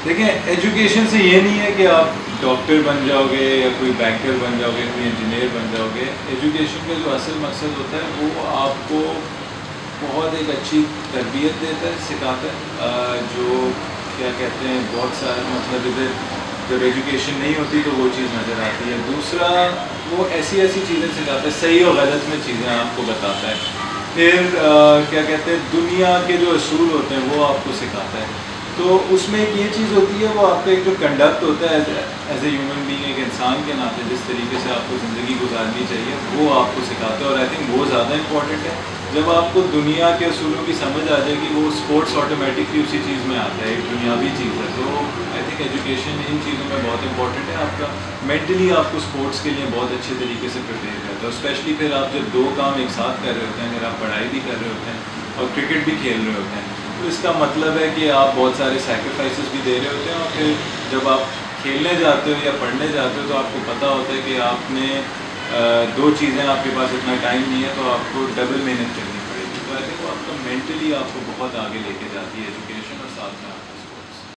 देखें एजुकेशन से ये नहीं है कि आप डॉक्टर बन जाओगे या कोई बैंकर बन जाओगे, कोई इंजीनियर बन जाओगे। एजुकेशन का जो असल मकसद होता है वो आपको बहुत एक अच्छी तरबियत देता है, सिखाता है। जो क्या कहते हैं, बहुत सारे मतलब इधर जब एजुकेशन नहीं होती तो वो चीज़ नज़र आती है। दूसरा, वो ऐसी ऐसी चीज़ें सिखाता है, सही और गलत में चीज़ें आपको बताता है। फिर क्या कहते हैं, दुनिया के जो असूल होते हैं वो आपको सिखाता है। तो उसमें एक ये चीज़ होती है, वो आपका एक जो कंडक्ट होता है एज ए ह्यूमन बीइंग, एक इंसान के नाते जिस तरीके से आपको ज़िंदगी गुजारनी चाहिए वो आपको सिखाता है। और आई थिंक वो ज़्यादा इंपॉर्टेंट है। जब आपको दुनिया के असूलों की समझ आ जाएगी, वो स्पोर्ट्स ऑटोमेटिकली उसी चीज़ में आता है, एक दुनियावी चीज़ है। तो आई थिंक एजुकेशन इन चीज़ों में बहुत इंपॉर्टेंट है। आपका मेंटली आपको स्पोर्ट्स के लिए बहुत अच्छे तरीके से प्रिपेयर करता है। स्पेशली फिर आप जब दो काम एक साथ कर रहे होते हैं, अगर आप पढ़ाई भी कर रहे होते हैं और क्रिकेट भी खेल रहे होते हैं, तो इसका मतलब है कि आप बहुत सारे सैक्रिफाइसेस भी दे रहे होते हैं। और फिर जब आप खेलने जाते हो या पढ़ने जाते हो तो आपको पता होता है कि आपने दो चीज़ें, आपके पास इतना टाइम नहीं है तो आपको डबल मेहनत करनी पड़ेगी। तो आई थिंक वो आपका मेंटली आपको बहुत आगे लेके जाती है एजुकेशन, और साथ में आपको